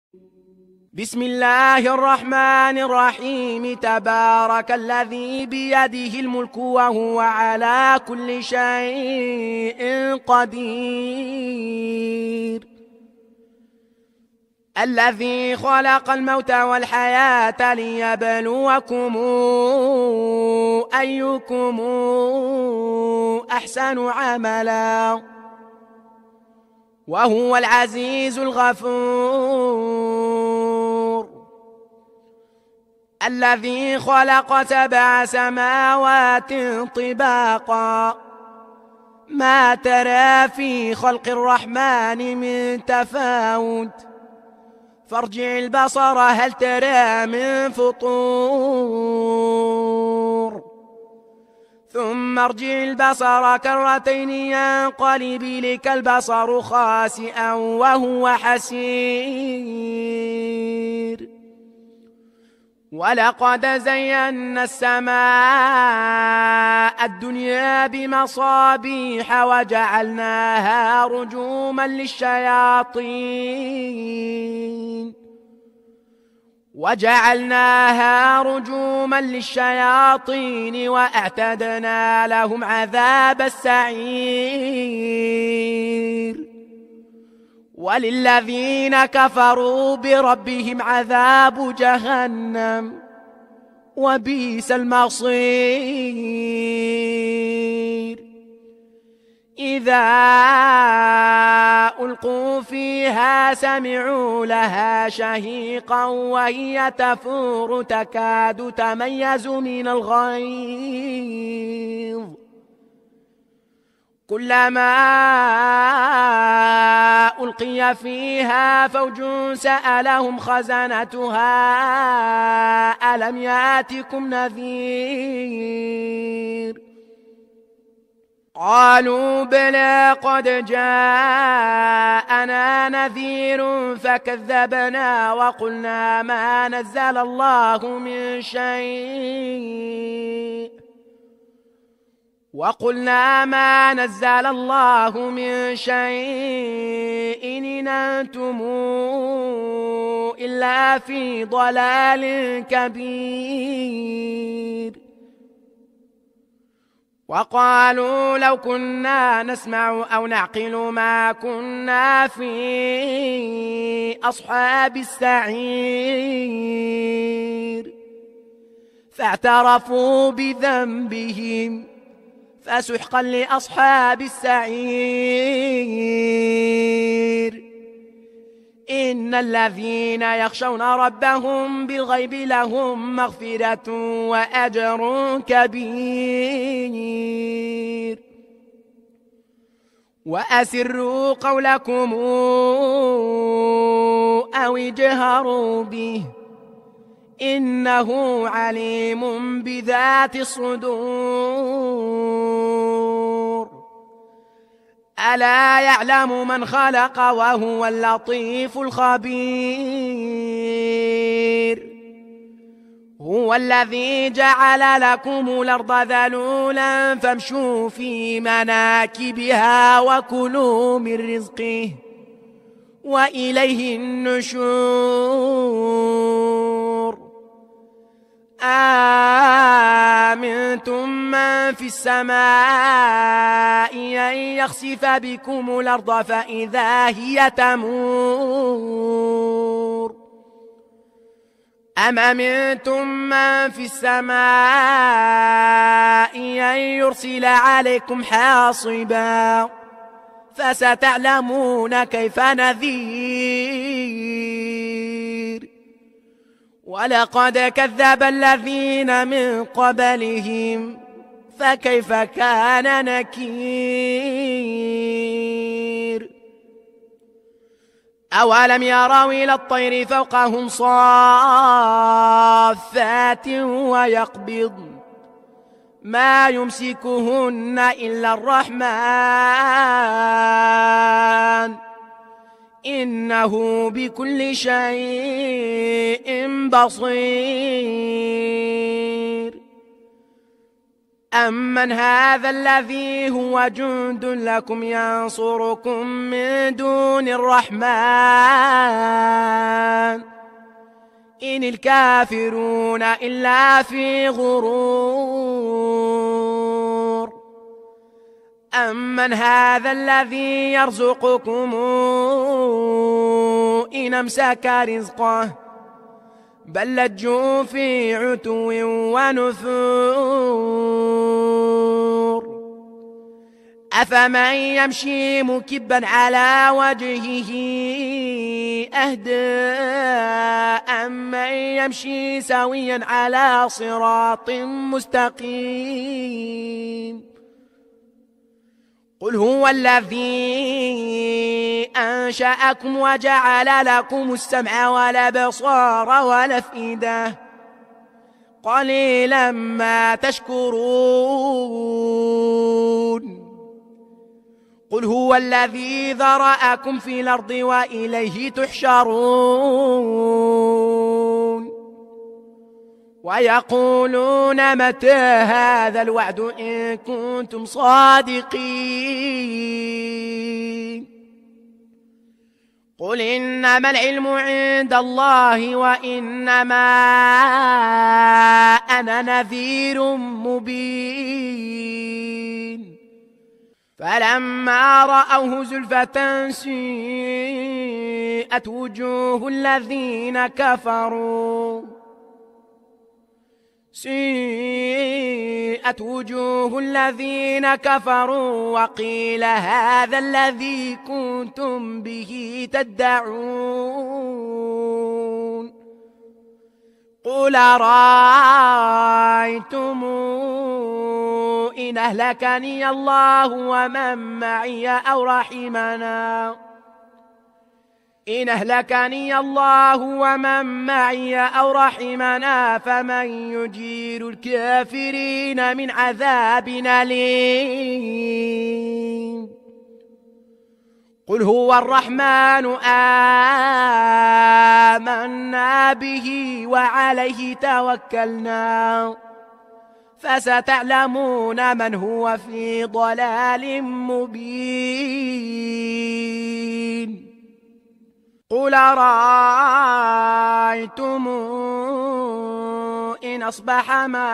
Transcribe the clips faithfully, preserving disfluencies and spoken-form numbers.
بسم الله الرحمن الرحيم. تبارك الذي بيده الملك وهو على كل شيء قدير، الذي خلق الموت والحياة ليبلوكم أيكم أحسن عملا، وهو العزيز الغفور، الذي خلق سبع سماوات طباقا، ما ترى في خلق الرحمن من تفاوت، فارجع البصر هل ترى من فطور، ثم ارجع البصر كرتين ينقلب إليك البصر خاسئا وهو حسير. ولقد زينا السماء الدنيا بمصابيح وجعلناها رجوما للشياطين وجعلناها رجوما للشياطين وأعتدنا لهم عذاب السعير. وللذين كفروا بربهم عذاب جهنم وبئس المصير. إذا ألقوا فيها سمعوا لها شهيقا وهي تفور تكاد تميز من الغيظ، كلما ألقي فيها فوج سألهم خزنتها ألم يأتكم نذير؟ قالوا بلى قد جاءنا نذير فكذبنا وقلنا ما نزل الله من شيء وقلنا ما نزل الله من شيء إن أنتم إلا في ضلال كبير. وقالوا لو كنا نسمع أو نعقل ما كنا في أصحاب السعير، فاعترفوا بذنبهم فسحقا لأصحاب السعير. إن الذين يخشون ربهم بالغيب لهم مغفرة وأجر كبير. وأسروا قولكم أو اجهروا به إنه عليم بذات الصدور. ألا يعلم من خلق وهو اللطيف الخبير. هو الذي جعل لكم الأرض ذلولا فامشوا في مناكبها وكلوا من رزقه وإليه النشور. آمنتم من في السماء أن يخسف بكم الأرض فإذا هي تمور، أم أمنتم من في السماء أن يرسل عليكم حاصبا فستعلمون كيف نذير. ولقد كذب الذين من قبلهم فكيف كان نكير. أولم يروا إلى الطير فوقهم صافات ويقبض ما يمسكهن إلا الرحمن إنه بكل شيء بصير. أمن هذا الذي هو جند لكم ينصركم من دون الرحمن إن الكافرون إلا في غرور. أمن هذا الذي يرزقكم إن أمسك رزقه بل لجوا في عتو ونفور. أفمن يمشي مكبا على وجهه أهدى أمن يمشي سويا على صراط مستقيم. قل هو الذي أنشأكم وجعل لكم السمع والأبصار والأفئدة قليلا ما تشكرون. قل هو الذي ذرأكم في الأرض وإليه تحشرون. ويقولون متى هذا الوعد إن كنتم صادقين. قل إنما العلم عند الله وإنما أنا نذير مبين. فلما رأوه زلفة سيئت وجوه الذين كفروا سيئت وجوه الذين كفروا وقيل هذا الذي كنتم به تدعون. قل أرأيتم إن أهلكني الله ومن معي أو رحمنا إن أهلكني الله ومن معي أو رحمنا فمن يجير الكافرين من عذاب أليم. قل هو الرحمن آمنا به وعليه توكلنا فستعلمون من هو في ضلال مبين. قل أرأيتم إن أصبح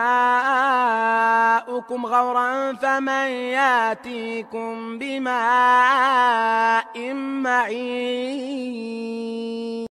ماؤكم غورا فمن يأتيكم بماء معين.